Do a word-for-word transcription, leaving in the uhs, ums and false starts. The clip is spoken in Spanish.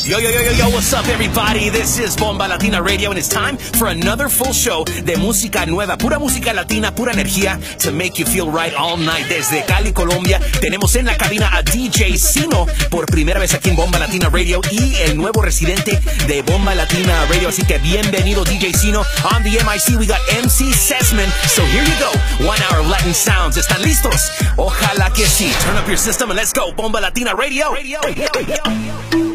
Yo, yo, yo, yo, yo, what's up, everybody? This is Bomba Latina Radio, and it's time for another full show de música nueva, pura música latina, pura energía to make you feel right all night. Desde Cali, Colombia, tenemos en la cabina a D J Sino, por primera vez aquí en Bomba Latina Radio, y el nuevo residente de Bomba Latina Radio. Así que bienvenido, D J Sino. On the M I C, we got M C Sesman. So here you go, one hour Latin sounds. ¿Están listos? Ojalá que sí. Turn up your system and let's go. Bomba Latina Radio. Radio, radio, radio.